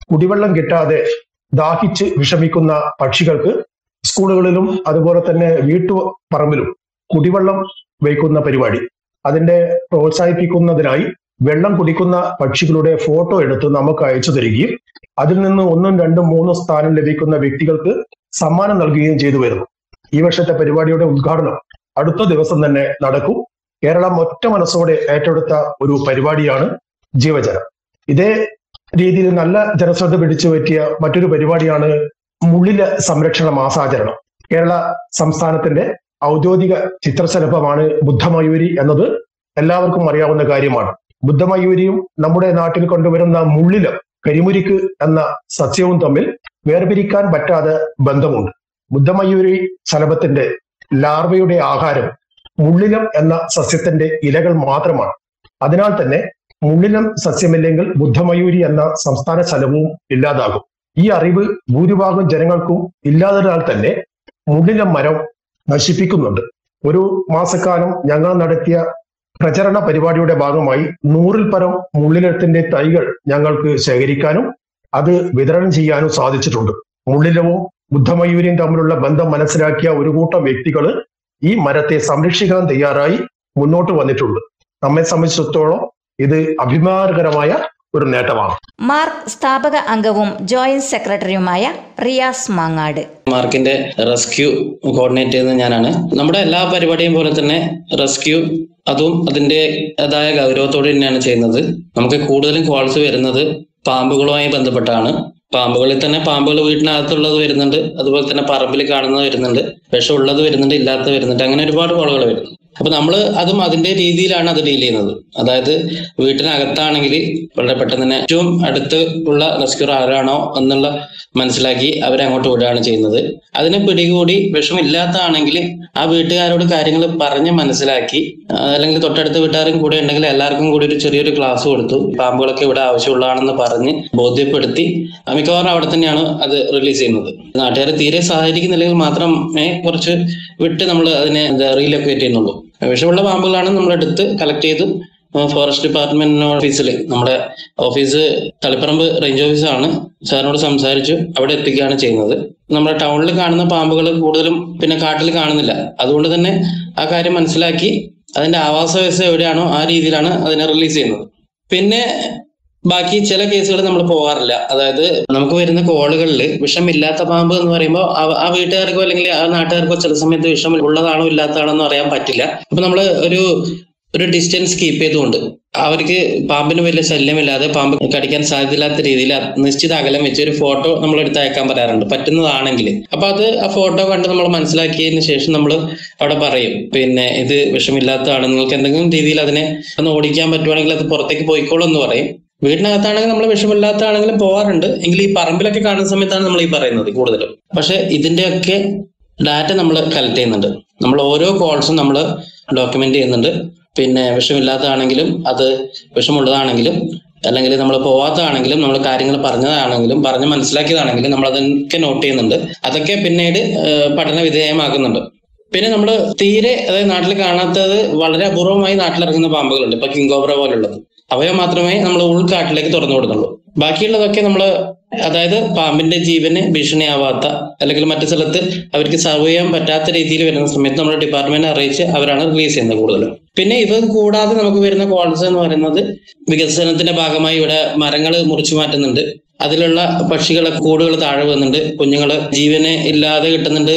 കുടിവെള്ളം കിട്ടാതെ ദാഹിച്ച് വിഷമിക്കുന്ന പക്ഷികൾക്ക് സ്കൂളുകളിലും അതുപോലെ തന്നെ വീട്ടുപറമ്പിലും കുടിവെള്ളം വയ്ക്കുന്ന പരിപാടി, അതിന്റെ പ്രോത്സാഹിപ്പിക്കുന്നതിനായി വെള്ളം കുടിക്കുന്ന പക്ഷികളുടെ ഫോട്ടോ എടുത്ത് നമുക്ക് അയച്ചു തരികയും അതിൽ നിന്ന് ഒന്നും രണ്ടും മൂന്നും സ്ഥാനം ലഭിക്കുന്ന വ്യക്തികൾക്ക് സമ്മാനം നൽകുകയും ചെയ്തു വരുന്നു. ഈ വർഷത്തെ പരിപാടിയുടെ ഉദ്ഘാടനം അടുത്ത ദിവസം തന്നെ നടക്കും. കേരളം ഒറ്റ മനസ്സോടെ ഏറ്റെടുത്ത ഒരു പരിപാടിയാണ് ജീവജലം. ഇതേ രീതിയിൽ നല്ല ജനശ്രദ്ധ പിടിച്ചു പറ്റിയ മറ്റൊരു പരിപാടിയാണ് മുള്ളില സംരക്ഷണ മാസാചരണം. കേരള സംസ്ഥാനത്തിന്റെ ഔദ്യോഗിക ചിത്രശലഭമാണ് ബുദ്ധമയൂരി എന്നത് എല്ലാവർക്കും അറിയാവുന്ന കാര്യമാണ്. ബുദ്ധമയൂരിയും നമ്മുടെ നാട്ടിൽ കൊണ്ടുവരുന്ന മുള്ളിലം, കരിമുരിക്ക് എന്ന സസ്യവും തമ്മിൽ വേർപിരിക്കാൻ പറ്റാതെ ബന്ധമുണ്ട്. ബുദ്ധമയൂരി ശലഭത്തിന്റെ ലാർവയുടെ ആഹാരം മുള്ളിലം എന്ന സസ്യത്തിന്റെ ഇലകൾ മാത്രമാണ്. അതിനാൽ തന്നെ മുള്ളിലം സസ്യമില്ലെങ്കിൽ ബുദ്ധമയൂരി എന്ന സംസ്ഥാന ശലഭവും ഇല്ലാതാകും. ഈ അറിവ് ഭൂരിഭാഗം ജനങ്ങൾക്കും ഇല്ലാത്തതിനാൽ തന്നെ മുള്ളിലം മരം നശിപ്പിക്കുന്നുണ്ട്. ഒരു മാസക്കാലം ഞങ്ങൾ നടത്തിയ പ്രചരണ പരിപാടിയുടെ ഭാഗമായി നൂറിൽ പരം മുള്ളിലത്തിന്റെ തൈകൾ ഞങ്ങൾക്ക് ശേഖരിക്കാനും അത് വിതരണം ചെയ്യാനും സാധിച്ചിട്ടുണ്ട്. മുള്ളിലവും ബുദ്ധമയൂരിയും തമ്മിലുള്ള ബന്ധം മനസ്സിലാക്കിയ ഒരു കൂട്ടം വ്യക്തികൾ ഈ മരത്തെ സംരക്ഷിക്കാൻ തയ്യാറായി മുന്നോട്ട് വന്നിട്ടുണ്ട്. നമ്മെ സംബന്ധിച്ചിടത്തോളം ഇത് അഭിമാനകരമായ ഒരു നേട്ടമാണ്. മാർക്ക് സ്ഥാപക അംഗവും ജോയിന്റ് സെക്രട്ടറിയുമായ റിയാസ് മാങ്ങാട്. മാർക്കിന്റെ റെസ്ക്യൂ കോർഡിനേറ്റ് ചെയ്യുന്നത് ഞാനാണ്. നമ്മുടെ എല്ലാ പരിപാടിയും പോലെ തന്നെ റെസ്ക്യൂ അതും അതിൻ്റെതായ ഗൗരവത്തോടെ തന്നെയാണ് ചെയ്യുന്നത്. നമുക്ക് കൂടുതലും കോൾസ് വരുന്നത് പാമ്പുകളുമായി ബന്ധപ്പെട്ടാണ്. പാമ്പുകളിൽ തന്നെ പാമ്പുകൾ വീട്ടിനകത്തുള്ളത് വരുന്നുണ്ട്, അതുപോലെ തന്നെ പറമ്പിൽ കാണുന്നത് വരുന്നുണ്ട്, വിഷമുള്ളത് വരുന്നുണ്ട്, ഇല്ലാത്ത വരുന്നുണ്ട്, അങ്ങനെ ഒരുപാട് കോളുകൾ വരുന്നു. അപ്പൊ നമ്മൾ അതും അതിന്റെ രീതിയിലാണ് അത് ഡീൽ ചെയ്യുന്നത്. അതായത് വീട്ടിനകത്താണെങ്കിൽ വളരെ പെട്ടെന്ന് തന്നെ ഏറ്റവും അടുത്ത് ഉള്ള റെസ്ക്യൂർ ആരാണോ എന്നുള്ള മനസ്സിലാക്കി അവരെ അങ്ങോട്ട് വിടുകയാണ് ചെയ്യുന്നത്. അതിനെ പിടികൂടി വിഷമില്ലാത്തതാണെങ്കിൽ ആ വീട്ടുകാരോട് കാര്യങ്ങൾ പറഞ്ഞ് മനസ്സിലാക്കി, അല്ലെങ്കിൽ തൊട്ടടുത്ത വീട്ടുകാരും കൂടെ ഉണ്ടെങ്കിൽ എല്ലാവർക്കും കൂടി ഒരു ചെറിയൊരു ക്ലാസ് കൊടുത്തു, പാമ്പുകളൊക്കെ ഇവിടെ ആവശ്യമുള്ളതാണെന്ന് പറഞ്ഞ് ബോധ്യപ്പെടുത്തി മിക്കവാറും അവിടെ തന്നെയാണ് അത് റിലീസ് ചെയ്യുന്നത്. നാട്ടുകാർ തീരെ സഹകരിക്കുന്നില്ലെങ്കിൽ മാത്രമേ കുറച്ച് വിട്ട് നമ്മൾ അതിനെ റീലൊക്കേറ്റ് ചെയ്യുന്നുള്ളൂ. വിഷമുള്ള പാമ്പുകളാണ് നമ്മളെടുത്ത് കളക്ട് ചെയ്ത് ഫോറസ്റ്റ് ഡിപ്പാർട്ട്മെന്റ് ഓഫീസിൽ, നമ്മുടെ ഓഫീസ് തളിപ്പറമ്പ് റേഞ്ച് ഓഫീസാണ്, സാറിനോട് സംസാരിച്ചു അവിടെ എത്തിക്കുകയാണ് ചെയ്യുന്നത്. നമ്മുടെ ടൗണിൽ കാണുന്ന പാമ്പുകൾ കൂടുതലും പിന്നെ കാട്ടിൽ കാണുന്നില്ല. അതുകൊണ്ട് തന്നെ ആ കാര്യം മനസ്സിലാക്കി അതിന്റെ ആവാസ വ്യവസ്ഥ എവിടെയാണോ ആ രീതിയിലാണ് അതിനെ റിലീസ് ചെയ്യുന്നത്. പിന്നെ ബാക്കി ചില കേസുകൾ നമ്മൾ പോകാറില്ല. അതായത് നമുക്ക് വരുന്ന കോളുകളിൽ വിഷമില്ലാത്ത പാമ്പ് എന്ന് പറയുമ്പോൾ ആ വീട്ടുകാർക്കോ അല്ലെങ്കിൽ ആ നാട്ടുകാർക്കോ ചില സമയത്ത് വിഷം ഉള്ളതാണോ ഇല്ലാത്തതാണോ എന്ന് അറിയാൻ പറ്റില്ല. അപ്പൊ നമ്മൾ ഒരു ഒരു ഡിസ്റ്റൻസ് കീപ്പ് ചെയ്തുകൊണ്ട് അവർക്ക് പാമ്പിന് വലിയ ശല്യമില്ലാതെ പാമ്പ് കടിക്കാൻ സാധ്യതയില്ലാത്ത രീതിയിൽ നിശ്ചിത അകലം വെച്ച് ഒരു ഫോട്ടോ നമ്മൾ എടുത്ത് അയക്കാൻ പറയാറുണ്ട്, പറ്റുന്നതാണെങ്കിൽ. അപ്പൊ അത് ആ ഫോട്ടോ കണ്ട് നമ്മൾ മനസ്സിലാക്കിയതിന് ശേഷം നമ്മൾ അവിടെ പറയും, പിന്നെ ഇത് വിഷമില്ലാത്തതാണ്, നിങ്ങൾക്ക് എന്തെങ്കിലും രീതിയിൽ അതിനെ ഒന്ന് ഓടിക്കാൻ പറ്റുവാണെങ്കിൽ അത് പുറത്തേക്ക് പോയിക്കോളൂ എന്ന് പറയും. വീടിനകത്താണെങ്കിൽ നമ്മൾ വിഷമില്ലാത്തതാണെങ്കിലും പോകാറുണ്ട്. എങ്കിൽ ഈ പറമ്പിലൊക്കെ കാണുന്ന സമയത്താണ് നമ്മൾ ഈ പറയുന്നത് കൂടുതലും. പക്ഷെ ഇതിന്റെയൊക്കെ ഡാറ്റ നമ്മൾ കളക്ട് ചെയ്യുന്നുണ്ട്. നമ്മൾ ഓരോ കോൾസും നമ്മൾ ഡോക്യുമെന്റ് ചെയ്യുന്നുണ്ട്. പിന്നെ വിഷമില്ലാത്തതാണെങ്കിലും അത് വിഷമുള്ളതാണെങ്കിലും അല്ലെങ്കിൽ നമ്മൾ പോവാത്തതാണെങ്കിലും നമ്മൾ കാര്യങ്ങൾ പറഞ്ഞതാണെങ്കിലും പറഞ്ഞ് മനസ്സിലാക്കിയതാണെങ്കിലും നമ്മൾ അതൊക്കെ നോട്ട് ചെയ്യുന്നുണ്ട്. അതൊക്കെ പിന്നീട് പഠന വിധേയമാക്കുന്നുണ്ട്. പിന്നെ നമ്മൾ തീരെ അതായത് നാട്ടിൽ കാണാത്തത് വളരെ അപൂർവമായി നാട്ടിലിറങ്ങുന്ന പാമ്പുകളുണ്ട്. ഇപ്പൊ കിങ്കോബ്ര പോലുള്ളത്, അവയെ മാത്രമേ നമ്മൾ ഉൾക്കാട്ടിലേക്ക് തുറന്നു കൊടുക്കുന്നുള്ളൂ. ബാക്കിയുള്ളതൊക്കെ നമ്മൾ അതായത് പാമ്പിന്റെ ജീവന് ഭീഷണിയാവാത്ത അല്ലെങ്കിൽ മറ്റു സ്ഥലത്ത് അവർക്ക് സർവ് ചെയ്യാൻ പറ്റാത്ത രീതിയിൽ വരുന്ന സമയത്ത് നമ്മുടെ ഡിപ്പാർട്ട്മെന്റ് അറിയിച്ച് അവരാണ് റിലീസ് ചെയ്യുന്നത് കൂടുതലും. പിന്നെ ഇത് കൂടാതെ നമുക്ക് വരുന്ന കോൾസ് എന്ന് പറയുന്നത് വികസനത്തിന്റെ ഭാഗമായി ഇവിടെ മരങ്ങൾ മുറിച്ചു മാറ്റുന്നുണ്ട്, അതിലുള്ള പക്ഷികളെ കൂടുകൾ താഴെ വന്നുണ്ട്, കുഞ്ഞുങ്ങള് ജീവന് ഇല്ലാതെ കിട്ടുന്നുണ്ട്,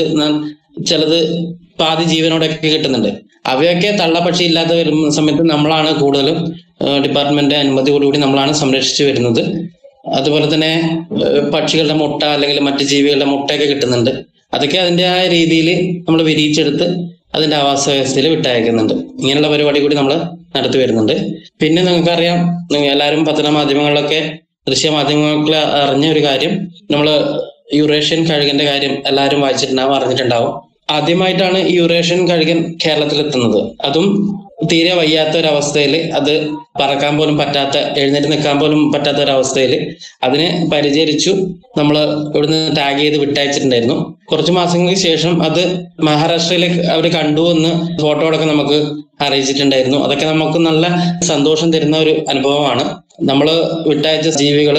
ചിലത് പാതി ജീവനോടൊക്കെ കിട്ടുന്നുണ്ട്. അവയൊക്കെ തള്ളപ്പക്ഷി ഇല്ലാതെ വരുന്ന സമയത്ത് നമ്മളാണ് കൂടുതലും ഡിപ്പാർട്ട്മെന്റ് അനുമതിയോടുകൂടി നമ്മളാണ് സംരക്ഷിച്ചു വരുന്നത്. അതുപോലെ തന്നെ പക്ഷികളുടെ മുട്ട അല്ലെങ്കിൽ മറ്റു ജീവികളുടെ മുട്ടയൊക്കെ കിട്ടുന്നുണ്ട്. അതൊക്കെ അതിൻ്റെ ആ രീതിയിൽ നമ്മൾ വിരിയിച്ചെടുത്ത് അതിന്റെ ആവാസ വ്യവസ്ഥയിൽ വിട്ടയക്കുന്നുണ്ട്. ഇങ്ങനെയുള്ള പരിപാടി കൂടി നമ്മൾ നടത്തി വരുന്നുണ്ട്. പിന്നെ നിങ്ങൾക്കറിയാം, എല്ലാവരും പത്രമാധ്യമങ്ങളിലൊക്കെ ദൃശ്യമാധ്യമങ്ങളിൽ അറിഞ്ഞ ഒരു കാര്യം, നമ്മൾ യൂറേഷ്യൻ കഴുകന്റെ കാര്യം എല്ലാവരും വായിച്ചിട്ടുണ്ടാവും, അറിഞ്ഞിട്ടുണ്ടാവും. ആദ്യമായിട്ടാണ് ഈ യൂറേഷ്യൻ കഴുകൻ കേരളത്തിലെത്തുന്നത്. അതും തീരെ വയ്യാത്ത ഒരവസ്ഥയിൽ, അത് പറക്കാൻ പോലും പറ്റാത്ത, എഴുന്നേറ്റ് നിൽക്കാൻ പോലും പറ്റാത്ത ഒരവസ്ഥയിൽ അതിനെ പരിചരിച്ചു നമ്മൾ ഇവിടുന്ന് ടാഗ് ചെയ്ത് വിട്ടയച്ചിട്ടുണ്ടായിരുന്നു. കുറച്ച് മാസങ്ങൾക്ക് ശേഷം അത് മഹാരാഷ്ട്രയിൽ അവർ കണ്ടു എന്ന് ഫോട്ടോകളൊക്കെ നമുക്ക് അറിയിച്ചിട്ടുണ്ടായിരുന്നു. അതൊക്കെ നമുക്ക് നല്ല സന്തോഷം തരുന്ന ഒരു അനുഭവമാണ്. നമ്മൾ വിട്ടയച്ച ജീവികൾ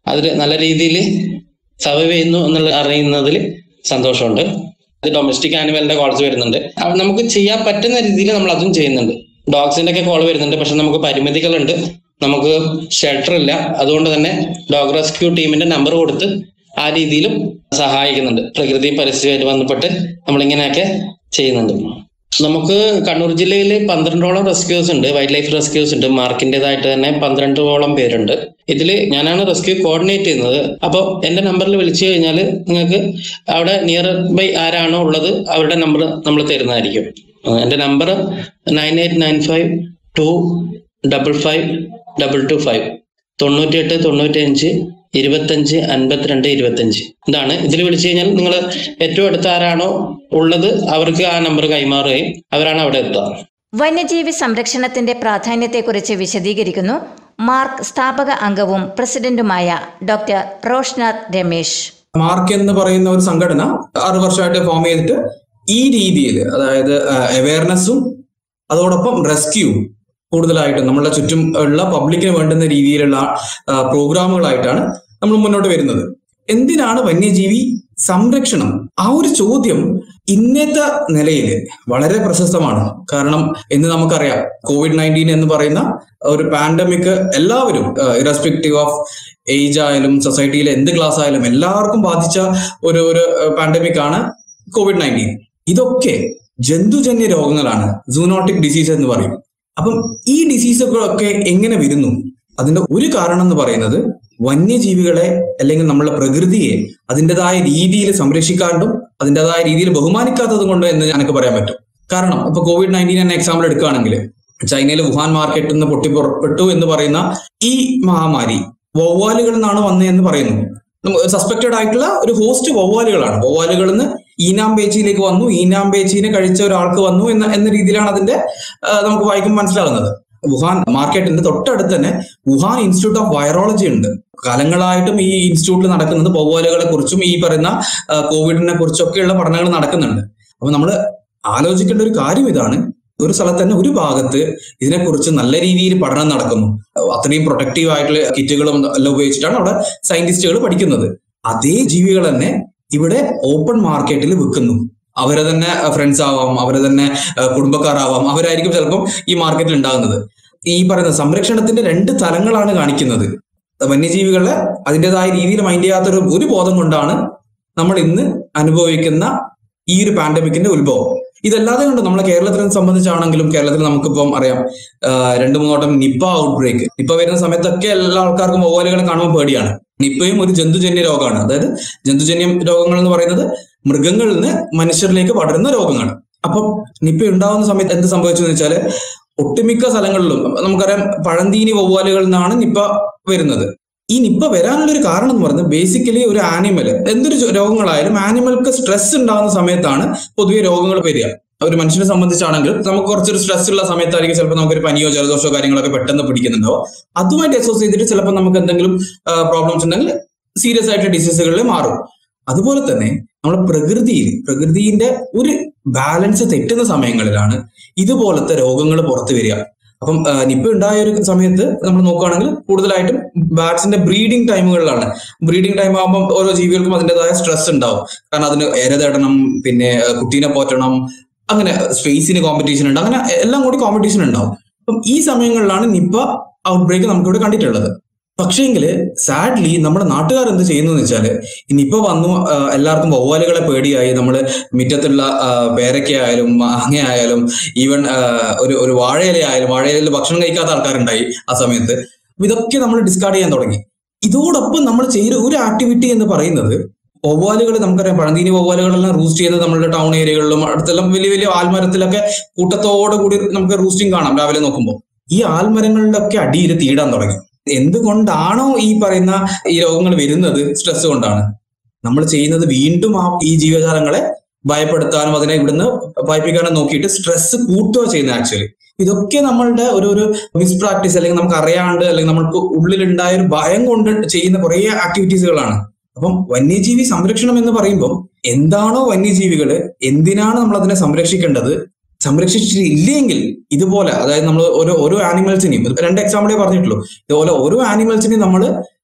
അതിൽ നല്ല രീതിയിൽ സർവൈവ് ചെയ്യുന്നു എന്നുള്ള അറിയുന്നതിൽ സന്തോഷമുണ്ട്. അത് ഡൊമസ്റ്റിക് ആനിമലിന്റെ കോൾസ് വരുന്നുണ്ട്. നമുക്ക് ചെയ്യാൻ പറ്റുന്ന രീതിയിൽ നമ്മൾ അതും ചെയ്യുന്നുണ്ട്. ഡോഗ്സിന്റെ ഒക്കെ കോൾ വരുന്നുണ്ട്. പക്ഷെ നമുക്ക് പരിമിതികളുണ്ട്, നമുക്ക് ഷെൽട്ടർ ഇല്ല. അതുകൊണ്ട് തന്നെ ഡോഗ് റെസ്ക്യൂ ടീമിന്റെ നമ്പർ കൊടുത്ത് ആ രീതിയിലും സഹായിക്കുന്നുണ്ട്. പ്രകൃതി പരിസ്ഥിതിയായിട്ട് ബന്ധപ്പെട്ട് നമ്മളിങ്ങനെയൊക്കെ ചെയ്യുന്നുണ്ട്. നമുക്ക് കണ്ണൂർ ജില്ലയിൽ പന്ത്രണ്ടോളം റെസ്ക്യൂസ് ഉണ്ട്, വൈൽഡ് ലൈഫ് റെസ്ക്യൂസ് ഉണ്ട്. മാർക്കിൻ്റെതായിട്ട് തന്നെ പന്ത്രണ്ടോളം പേരുണ്ട്. ഇതിൽ ഞാനാണ് റെസ്ക്യൂ കോർഡിനേറ്റ് ചെയ്യുന്നത്. അപ്പോൾ എൻ്റെ നമ്പറിൽ വിളിച്ചു കഴിഞ്ഞാൽ നിങ്ങൾക്ക് അവിടെ നിയർ ബൈ ആരാണോ ഉള്ളത് അവരുടെ നമ്പർ നമ്മൾ തരുന്നതായിരിക്കും. എൻ്റെ number nine eight nine five two double five double two five തൊണ്ണൂറ്റിയെട്ട് തൊണ്ണൂറ്റി അഞ്ച് ഇരുപത്തഞ്ച് അൻപത്തിരണ്ട് ഇരുപത്തഞ്ച്. ഇതാണ്. ഇതിൽ വിളിച്ചു കഴിഞ്ഞാൽ നിങ്ങൾ ഏറ്റവും അടുത്ത് ആരാണോ ഉള്ളത് അവർക്ക് ആ നമ്പർ കൈമാറുകയും അവരാണ് അവിടെ എത്തുക. വന്യജീവി സംരക്ഷണത്തിന്റെ പ്രാധാന്യത്തെക്കുറിച്ച് വിശദീകരിക്കുന്നു മാർക്ക് സ്ഥാപക അംഗവും പ്രസിഡന്റുമായ ഡോക്ടർ റോഷ്നാഥ് രമേശ്. മാർക്ക് എന്ന് പറയുന്ന ഒരു സംഘടന ആറ് വർഷമായിട്ട് ഫോം ചെയ്തിട്ട് ഈ രീതിയിൽ, അതായത് അവയർനെസ്സും അതോടൊപ്പം റെസ്ക്യൂ കൂടുതലായിട്ടും നമ്മളുടെ ചുറ്റും ഉള്ള പബ്ലിക്കിന് വേണ്ടുന്ന രീതിയിലുള്ള പ്രോഗ്രാമുകളായിട്ടാണ് നമ്മൾ മുന്നോട്ട് വരുന്നത്. എന്തിനാണ് വന്യജീവി സംരക്ഷണം? ആ ഒരു ചോദ്യം ഇന്നത്തെ നിലയിൽ വളരെ പ്രശസ്തമാണ്. കാരണം ഇന്ന് നമുക്കറിയാം കോവിഡ് നയൻറ്റീൻ എന്ന് പറയുന്ന ഒരു പാൻഡമിക് എല്ലാവരും ഇറസ്പെക്റ്റീവ് ഓഫ് ഏജ് ആയാലും സൊസൈറ്റിയിലെ എന്ത് ക്ലാസ് ആയാലും എല്ലാവർക്കും ബാധിച്ച ഒരു ഒരു പാൻഡമിക് ആണ് കോവിഡ് നയൻറ്റീൻ. ഇതൊക്കെ ജന്തുജന്യ രോഗങ്ങളാണ്, സൂനോട്ടിക് ഡിസീസ് എന്ന് പറയും. അപ്പം ഈ ഡിസീസുകളൊക്കെ എങ്ങനെ വരുന്നു? അതിന്റെ ഒരു കാരണം എന്ന് പറയുന്നത് വന്യജീവികളെ അല്ലെങ്കിൽ നമ്മളെ പ്രകൃതിയെ അതിൻ്റെതായ രീതിയിൽ സംരക്ഷിക്കാണ്ടും അതിൻ്റെതായ രീതിയിൽ ബഹുമാനിക്കാത്തത് കൊണ്ട് എന്ന് എനിക്ക് പറയാൻ പറ്റും. കാരണം ഇപ്പൊ കോവിഡ് നയൻറ്റീൻ എന്ന എക്സാമ്പിൾ എടുക്കുകയാണെങ്കിൽ ചൈനയിൽ വുഹാൻ മാർക്കറ്റിൽ നിന്ന് പൊട്ടിപ്പുറപ്പെട്ടു എന്ന് പറയുന്ന ഈ മഹാമാരി വവ്വാലുകളിൽ നിന്നാണ് വന്നതെന്ന് പറയുന്നു. സസ്പെക്റ്റഡ് ആയിട്ടുള്ള ഒരു ഹോസ്റ്റ് വവ്വാലുകളാണ്. വവ്വാലുകളിൽ നിന്ന് ഈനാമ്പേച്ചിയിലേക്ക് വന്നു, ഈനാമ്പേച്ചിനെ കഴിച്ച ഒരാൾക്ക് വന്നു എന്ന എന്ന രീതിയിലാണ് അതിന്റെ നമുക്ക് വായിക്കുമ്പോൾ മനസ്സിലാകുന്നത്. വുഹാൻ മാർക്കറ്റിന്റെ തൊട്ടടുത്ത് തന്നെ വുഹാൻ ഇൻസ്റ്റിറ്റ്യൂട്ട് ഓഫ് വൈറോളജി ഉണ്ട്. കാലങ്ങളായിട്ടും ഈ ഇൻസ്റ്റിറ്റ്യൂട്ടിൽ നടക്കുന്നത് വവ്വാലുകളെ കുറിച്ചും ഈ പറയുന്ന കോവിഡിനെ കുറിച്ചൊക്കെയുള്ള പഠനങ്ങൾ നടക്കുന്നുണ്ട്. അപ്പൊ നമ്മൾ ആലോചിക്കേണ്ട ഒരു കാര്യം ഇതാണ്, ഒരു സ്ഥലത്ത് തന്നെ ഒരു ഭാഗത്ത് ഇതിനെക്കുറിച്ച് നല്ല രീതിയിൽ പഠനം നടക്കുന്നു, അത്രയും പ്രൊട്ടക്റ്റീവ് ആയിട്ടുള്ള കിറ്റുകളും എല്ലാം ഉപയോഗിച്ചിട്ടാണ് അവിടെ സയന്റിസ്റ്റുകൾ പഠിക്കുന്നത്. അതേ ജീവികൾ തന്നെ ഇവിടെ ഓപ്പൺ മാർക്കറ്റിൽ വിൽക്കുന്നു. അവരെ തന്നെ ഫ്രണ്ട്സ് ആവാം, അവരെ തന്നെ കുടുംബക്കാരാവാം, അവരായിരിക്കും ചിലപ്പം ഈ മാർക്കറ്റിൽ ഉണ്ടാകുന്നത്. ഈ പറയുന്ന സംരക്ഷണത്തിന്റെ രണ്ട് തലങ്ങളാണ് കാണിക്കുന്നത്. വന്യജീവികളെ അതിൻ്റെതായ രീതിയിൽ മൈൻഡ് ചെയ്യാത്തൊരു ഒരു ബോധം കൊണ്ടാണ് നമ്മൾ ഇന്ന് അനുഭവിക്കുന്ന ഈ ഒരു പാൻഡമിക്കിന്റെ ഉത്ഭവം. ഇതല്ലാതെ കൊണ്ട് നമ്മളെ കേരളത്തിനെ സംബന്ധിച്ചാണെങ്കിലും കേരളത്തിൽ നമുക്കിപ്പം അറിയാം രണ്ടു മൂന്നോട്ടം നിപ്പ ഔട്ട് ബ്രേക്ക്. നിപ്പ വരുന്ന സമയത്തൊക്കെ എല്ലാ ആൾക്കാർക്കും വവ്വാലുകളെ കാണുമ്പോൾ പേടിയാണ്. നിപ്പയും ഒരു ജന്തുജന്യ രോഗമാണ്. അതായത് ജന്തുജന്യ രോഗങ്ങൾ എന്ന് പറയുന്നത് മൃഗങ്ങളിൽ നിന്ന് മനുഷ്യരിലേക്ക് പടരുന്ന രോഗങ്ങൾ. അപ്പം നിപ്പ ഉണ്ടാവുന്ന സമയത്ത് എന്ത് സംഭവിച്ചു എന്ന് വെച്ചാല് ഒട്ടുമിക്ക സ്ഥലങ്ങളിലും നമുക്കറിയാം പഴന്തീനി വവ്വാലുകളിൽ നിന്നാണ് നിപ്പ വരുന്നത്. ഈ നിപ്പ വരാനുള്ള ഒരു കാരണം എന്ന് പറയുന്നത് ബേസിക്കലി ഒരു ആനിമൽ, എന്തൊരു രോഗങ്ങളായാലും ആനിമൽക്ക് സ്ട്രെസ് ഉണ്ടാകുന്ന സമയത്താണ് പൊതുവെ രോഗങ്ങൾ വരിക. ഒരു മനുഷ്യനെ സംബന്ധിച്ചാണെങ്കിൽ നമുക്ക് കുറച്ചൊരു സ്ട്രെസ് ഉള്ള സമയത്തായിരിക്കും ചിലപ്പോൾ നമുക്കൊരു പനിയോ ജലദോഷമോ കാര്യങ്ങളൊക്കെ പെട്ടെന്ന് പിടിക്കുന്നുണ്ടോ. അതുമായിട്ട് അസോസിയേറ്റ് ചെയ്തിട്ട് ചിലപ്പോൾ നമുക്ക് എന്തെങ്കിലും പ്രോബ്ലംസ് ഉണ്ടെങ്കിൽ സീരിയസ് ആയിട്ടുള്ള ഡിസീസുകളിൽ മാറും. അതുപോലെ തന്നെ നമ്മുടെ പ്രകൃതിയിൽ പ്രകൃതിന്റെ ഒരു ബാലൻസ് തെറ്റുന്ന സമയങ്ങളിലാണ് ഇതുപോലത്തെ രോഗങ്ങൾ പുറത്തു വരിക. അപ്പം നിപ്പ ഉണ്ടായ ഒരു സമയത്ത് നമ്മൾ നോക്കുകയാണെങ്കിൽ കൂടുതലായിട്ടും ബാറ്റ്സിന്റെ ബ്രീഡിംഗ് ടൈമുകളിലാണ്. ബ്രീഡിംഗ് ടൈം ആകുമ്പോൾ ഓരോ ജീവികൾക്കും അതിൻ്റെതായ സ്ട്രെസ് ഉണ്ടാവും. കാരണം അതിന് ഇര തേടണം, പിന്നെ കുട്ടീനെ പോറ്റണം, അങ്ങനെ സ്പേസിന് കോമ്പറ്റീഷൻ ഉണ്ട്, അങ്ങനെ എല്ലാം കൂടി കോമ്പറ്റീഷൻ ഉണ്ടാവും. അപ്പം ഈ സമയങ്ങളിലാണ് നിപ്പ ഔട്ട് ബ്രേക്ക് നമുക്കിവിടെ കണ്ടിട്ടുള്ളത്. പക്ഷേങ്കിൽ സാഡ്ലി നമ്മുടെ നാട്ടുകാർ എന്ത് ചെയ്യുന്നു എന്ന് വെച്ചാൽ നിപ്പ വന്നു, എല്ലാവർക്കും വവ്വാലുകളെ പേടിയായി. നമ്മൾ മുറ്റത്തുള്ള പേരയ്ക്കയായാലും മാങ്ങയായാലും ഈവൻ ഒരു ഒരു വാഴയിലയായാലും വാഴയിലയിൽ ഭക്ഷണം കഴിക്കാത്ത ആൾക്കാരുണ്ടായി ആ സമയത്ത്. ഇതൊക്കെ നമ്മൾ ഡിസ്കാർഡ് ചെയ്യാൻ തുടങ്ങി. ഇതോടൊപ്പം നമ്മൾ ചെയ്യുന്ന ഒരു ആക്ടിവിറ്റി എന്ന് പറയുന്നത് വവ്വാലുകൾ, നമുക്കറിയാം പഴന്തീനി വവ്വാലുകളെല്ലാം റൂസ്റ്റ് ചെയ്യുന്നത് നമ്മളുടെ ടൗൺ ഏരിയകളിലും അടുത്തെല്ലാം വലിയ വലിയ ആൽമരത്തിലൊക്കെ കൂട്ടത്തോടെ കൂടി നമുക്ക് റൂസ്റ്റിംഗ് കാണാം രാവിലെ നോക്കുമ്പോൾ. ഈ ആൽമരങ്ങളിലൊക്കെ അടിയിൽ തീടാൻ തുടങ്ങി. എന്തുകൊണ്ടാണോ ഈ പറയുന്ന ഈ രോഗങ്ങൾ വരുന്നത്? സ്ട്രെസ് കൊണ്ടാണ്. നമ്മൾ ചെയ്യുന്നത് വീണ്ടും ആ ഈ ജീവജാലങ്ങളെ ഭയപ്പെടുത്താനും അതിനെ ഇവിടുന്ന് ഭയപ്പിക്കാനും നോക്കിയിട്ട് സ്ട്രെസ് കൂട്ടുക ചെയ്യുന്നത്. ആക്ച്വലി ഇതൊക്കെ നമ്മളുടെ ഒരു ഒരു മിസ് പ്രാക്ടീസ്, അല്ലെങ്കിൽ നമുക്ക് അറിയാണ്ട്, അല്ലെങ്കിൽ നമ്മൾക്ക് ഉള്ളിലുണ്ടായ ഒരു ഭയം കൊണ്ട് ചെയ്യുന്ന കുറെ ആക്ടിവിറ്റീസുകളാണ്. അപ്പം വന്യജീവി സംരക്ഷണം എന്ന് പറയുമ്പോൾ എന്താണോ വന്യജീവികള്, എന്തിനാണ് നമ്മൾ അതിനെ സംരക്ഷിക്കേണ്ടത്, സംരക്ഷിച്ചിട്ടില്ലെങ്കിൽ ഇതുപോലെ, അതായത് നമ്മൾ ഓരോ ഓരോ ആനിമൽസിനെയും രണ്ട് എക്സാമ്പിളേ പറഞ്ഞിട്ടുള്ളൂ, ഇതുപോലെ ഓരോ ആനിമൽസിനെയും നമ്മൾ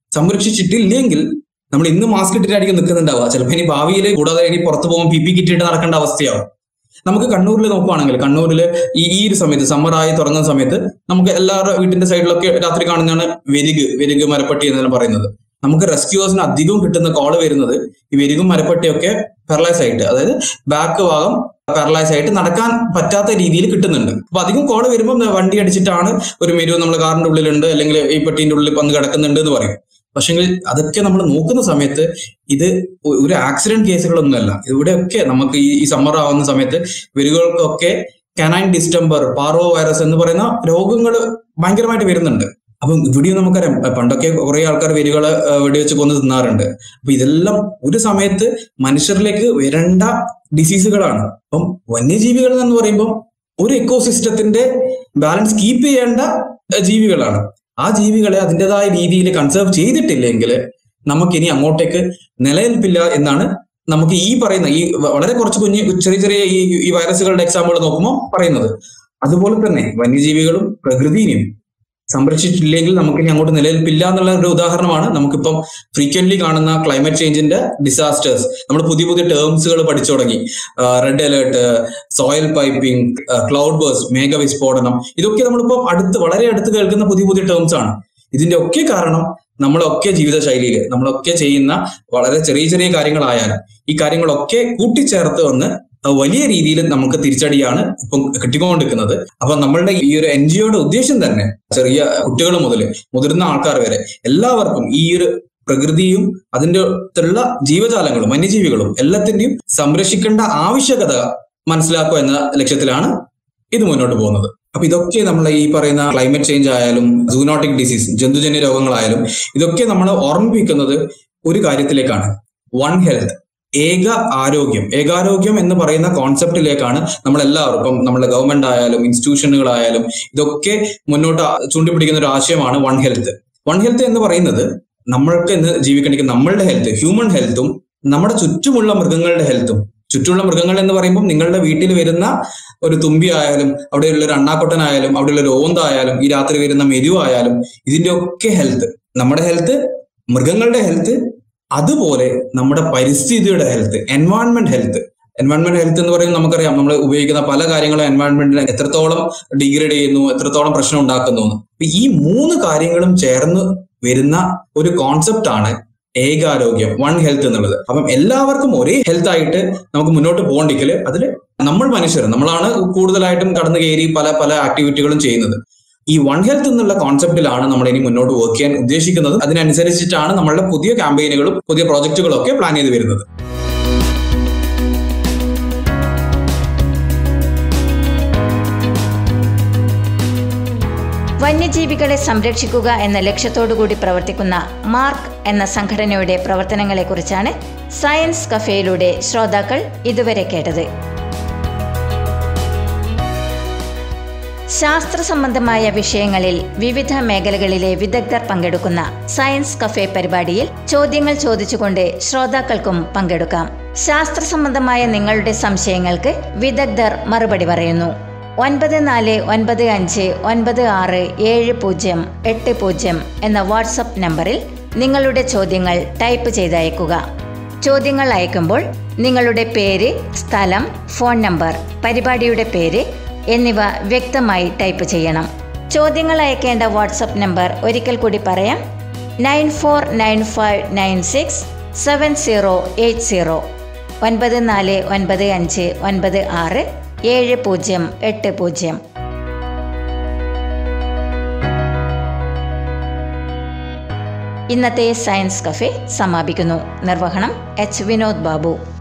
സംരക്ഷിച്ചിട്ടില്ലെങ്കിൽ നമ്മൾ ഇന്ന് മാസ്ക് ഇട്ടിട്ടായിരിക്കും നിൽക്കുന്നുണ്ടാവുക. ചിലപ്പോൾ ഇനി ഭാവിയിൽ കൂടാതെ ഇനി പുറത്ത് പോകുമ്പോൾ പി പി കിറ്റിട്ട് നടക്കേണ്ട അവസ്ഥയാവും. നമുക്ക് കണ്ണൂരിൽ നോക്കുവാണെങ്കിൽ കണ്ണൂരിൽ ഈ ഈ ഒരു സമയത്ത് സമ്മർ ആയി തുടങ്ങുന്ന സമയത്ത് നമുക്ക് എല്ലാവരുടെ വീട്ടിന്റെ സൈഡിലൊക്കെ രാത്രി കാണുന്നതാണ് വെരിഗ് വെരിഗ് മരപ്പട്ടി എന്നെല്ലാം പറയുന്നത്. നമുക്ക് റെസ്ക്യൂവേഴ്സിന് അധികവും കിട്ടുന്ന കോള് വരുന്നത് ഈ വെരികും മരപ്പട്ടിയൊക്കെ പാരലൈസ് ആയിട്ട്, അതായത് ബാക്ക് ഭാഗം പാരലൈസ് ആയിട്ട് നടക്കാൻ പറ്റാത്ത രീതിയിൽ കിട്ടുന്നുണ്ട്. അപ്പൊ അധികം കോള് വരുമ്പോൾ വണ്ടി അടിച്ചിട്ടാണ് ഒരു മെരു നമ്മുടെ കാറിന്റെ ഉള്ളിലുണ്ട് അല്ലെങ്കിൽ ഈ പെട്ടീന്റെ ഉള്ളിൽ വന്ന് കിടക്കുന്നുണ്ട് എന്ന് പറയും. പക്ഷെങ്കിൽ അതൊക്കെ നമ്മൾ നോക്കുന്ന സമയത്ത് ഇത് ഒരു ആക്സിഡന്റ് കേസുകളൊന്നുമല്ല. ഇവിടെയൊക്കെ നമുക്ക് ഈ സമ്മർ ആവുന്ന സമയത്ത് വെരുകൾക്കൊക്കെ കാനൈൻ ഡിസ്റ്റംബർ, പാർവോ വൈറസ് എന്ന് പറയുന്ന രോഗങ്ങൾ ഭയങ്കരമായിട്ട് വരുന്നുണ്ട്. അപ്പം ഇവിടെയും നമുക്കറിയാം പണ്ടൊക്കെ കുറെ ആൾക്കാർ വെരുകളെ വെടിവെച്ച് കൊന്ന് തിന്നാറുണ്ട്. അപ്പൊ ഇതെല്ലാം ഒരു സമയത്ത് മനുഷ്യരിലേക്ക് വരേണ്ട ഡിസീസുകളാണ്. അപ്പം വന്യജീവികൾ എന്ന് പറയുമ്പോൾ ഒരു എക്കോസിസ്റ്റത്തിന്റെ ബാലൻസ് കീപ്പ് ചെയ്യേണ്ട ജീവികളാണ്. ആ ജീവികളെ അതിൻ്റെതായ രീതിയിൽ കൺസേർവ് ചെയ്തിട്ടില്ലെങ്കിൽ നമുക്കിനി അങ്ങോട്ടേക്ക് നിലനിൽപ്പില്ല എന്നാണ് നമുക്ക് ഈ പറയുന്ന ഈ വളരെ കുറച്ച് കുഞ്ഞ് ചെറിയ ചെറിയ ഈ ഈ വൈറസുകളുടെ എക്സാമ്പിൾ നോക്കുമ്പോൾ പറയുന്നത്. അതുപോലെ തന്നെ വന്യജീവികളും പ്രകൃതിയും സംരക്ഷിച്ചിട്ടില്ലെങ്കിൽ നമുക്കിനി അങ്ങോട്ട് നിലനിൽപ്പില്ല എന്നുള്ള ഒരു ഉദാഹരണമാണ് നമുക്കിപ്പം ഫ്രീക്വന്റ്ലി കാണുന്ന ക്ലൈമറ്റ് ചേഞ്ചിന്റെ ഡിസാസ്റ്റേഴ്സ്. നമ്മൾ പുതിയ പുതിയ ടേംസുകൾ പഠിച്ചു തുടങ്ങി. Red alert, soil piping, cloudburst, മേഘവിസ്ഫോടനം, ഇതൊക്കെ നമ്മളിപ്പം അടുത്ത് വളരെ അടുത്ത് കേൾക്കുന്ന പുതിയ പുതിയ ടേംസ് ആണ്. ഇതിന്റെ ഒക്കെ കാരണം നമ്മളൊക്കെ ജീവിതശൈലിയിൽ നമ്മളൊക്കെ ചെയ്യുന്ന വളരെ ചെറിയ ചെറിയ കാര്യങ്ങളായാലും ഈ കാര്യങ്ങളൊക്കെ കൂട്ടിച്ചേർത്ത് വന്ന് വലിയ രീതിയിൽ നമുക്ക് തിരിച്ചടിയാണ് ഇപ്പം കിട്ടിക്കൊണ്ടിരിക്കുന്നത്. അപ്പൊ നമ്മളുടെ ഈ ഒരു എൻ ജി ഒയുടെ ഉദ്ദേശം തന്നെ ചെറിയ കുട്ടികൾ മുതൽ മുതിർന്ന ആൾക്കാർ വരെ എല്ലാവർക്കും ഈ ഒരു പ്രകൃതിയും അതിൻ്റെ ഉള്ള ജീവജാലങ്ങളും വന്യജീവികളും എല്ലാത്തിന്റെയും സംരക്ഷിക്കേണ്ട ആവശ്യകത മനസ്സിലാക്കുക എന്ന ലക്ഷ്യത്തിലാണ് ഇത് മുന്നോട്ട് പോകുന്നത്. അപ്പൊ ഇതൊക്കെ നമ്മൾ ഈ പറയുന്ന ക്ലൈമറ്റ് ചേഞ്ച് ആയാലും സൂനോട്ടിക് ഡിസീസ്, ജന്തുജന്യ രോഗങ്ങളായാലും ഇതൊക്കെ നമ്മളെ ഓർമ്മിപ്പിക്കുന്നത് ഒരു കാര്യത്തിലേക്കാണ്, വൺ ഹെൽത്ത്, ഏക ആരോഗ്യം. ഏകാരോഗ്യം എന്ന് പറയുന്ന കോൺസെപ്റ്റിലേക്കാണ് നമ്മൾ എല്ലാവർക്കും, നമ്മുടെ ഗവൺമെന്റ് ആയാലും ഇൻസ്റ്റിറ്റ്യൂഷനുകളായാലും ഇതൊക്കെ മുന്നോട്ട് ചൂണ്ടിപ്പിടിക്കുന്ന ഒരു ആശയമാണ് വൺ ഹെൽത്ത്. വൺ ഹെൽത്ത് എന്ന് പറയുന്നത് നമ്മൾക്ക് ഇന്ന് ജീവിക്കണമെങ്കിൽ നമ്മളുടെ ഹെൽത്ത്, ഹ്യൂമൻ ഹെൽത്തും നമ്മുടെ ചുറ്റുമുള്ള മൃഗങ്ങളുടെ ഹെൽത്തും. ചുറ്റുമുള്ള മൃഗങ്ങൾ എന്ന് പറയുമ്പോൾ നിങ്ങളുടെ വീട്ടിൽ വരുന്ന ഒരു തുമ്പി ആയാലും അവിടെയുള്ള ഒരു അണ്ണാക്കൊട്ടനായാലും അവിടെയുള്ള ഒരു ഓന്തായാലും ഈ രാത്രി വരുന്ന മെരു ആയാലും ഇതിന്റെ ഒക്കെ ഹെൽത്ത്, നമ്മുടെ ഹെൽത്ത്, മൃഗങ്ങളുടെ ഹെൽത്ത്, അതുപോലെ നമ്മുടെ പരിസ്ഥിതിയുടെ health, environment health. Environment health എന്ന് പറയുമ്പോൾ നമുക്കറിയാം നമ്മൾ ഉപയോഗിക്കുന്ന പല കാര്യങ്ങളും എൻവയോൺമെന്റിനെ എത്രത്തോളം ഡിഗ്രേഡ് ചെയ്യുന്നു, എത്രത്തോളം പ്രശ്നം ഉണ്ടാക്കുന്നു. ഈ മൂന്ന് കാര്യങ്ങളും ചേർന്ന് വരുന്ന ഒരു കോൺസെപ്റ്റ് ആണ് ഏകാരോഗ്യം, വൺ ഹെൽത്ത് എന്നുള്ളത്. അപ്പം എല്ലാവർക്കും ഒരേ ഹെൽത്ത് ആയിട്ട് നമുക്ക് മുന്നോട്ട് പോകണ്ടെങ്കിൽ അതിൽ നമ്മൾ മനുഷ്യർ നമ്മളാണ് കൂടുതലായിട്ടും കടന്നു കയറി പല പല ആക്ടിവിറ്റികളും ചെയ്യുന്നത്. ഈ വൺ ഹെൽത്ത് എന്നുള്ള കോൺസെപ്റ്റിലാണ് നമ്മൾ ഇനി മുന്നോട്ട് വർക്ക് ചെയ്യാൻ ഉദ്ദേശിക്കുന്നത്. അതിനനുസരിച്ചിട്ടാണ് നമ്മളുടെ പുതിയ ക്യാമ്പയിനുകളും പുതിയ പ്രോജക്റ്റുകളും ഒക്കെ പ്ലാൻ ചെയ്ത് വരുന്നത്. വന്യജീവികളെ സംരക്ഷിക്കുക എന്ന ലക്ഷ്യത്തോടുകൂടി പ്രവർത്തിക്കുന്ന മാർക്ക് എന്ന സംഘടനയുടെ പ്രവർത്തനങ്ങളെക്കുറിച്ചാണ് സയൻസ് കഫേയിലൂടെ ശ്രോതാക്കൾ ഇതുവരെ കേട്ടത്. ശാസ്ത്ര സംബന്ധമായ വിഷയങ്ങളിൽ വിവിധ മേഖലകളിലെ വിദഗ്ധർ പങ്കെടുക്കുന്ന സയൻസ് കഫേ പരിപാടിയിൽ ചോദ്യങ്ങൾ ചോദിച്ചുകൊണ്ട് ശ്രോതാക്കൾക്കും പങ്കെടുക്കാം. ശാസ്ത്ര സംബന്ധമായ നിങ്ങളുടെ സംശയങ്ങൾക്ക് വിദഗ്ധർ മറുപടി പറയുന്നു. ഒൻപത് നാല് ഒൻപത് അഞ്ച് ഒൻപത് ആറ് ഏഴ് പൂജ്യം എട്ട് പൂജ്യം എന്ന വാട്സപ്പ് നമ്പറിൽ നിങ്ങളുടെ ചോദ്യങ്ങൾ ടൈപ്പ് ചെയ്തയക്കുക. ചോദ്യങ്ങൾ അയക്കുമ്പോൾ നിങ്ങളുടെ പേര്, സ്ഥലം, ഫോൺ നമ്പർ, പരിപാടിയുടെ പേര് എന്നിവ വ്യക്തമായി ടൈപ്പ് ചെയ്യണം. ചോദ്യങ്ങൾ അയക്കേണ്ട വാട്സപ്പ് നമ്പർ ഒരിക്കൽ കൂടി പറയാം: nine four nine five nine six seven zero eight zero ഒൻപത് നാല് ഒൻപത് അഞ്ച് ഒൻപത് ആറ് ഏഴ് പൂജ്യം എട്ട് പൂജ്യം. ഇന്നത്തെ സയൻസ് കഫേ സമാപിക്കുന്നു. നിർവഹണം എച്ച് വിനോദ് ബാബു.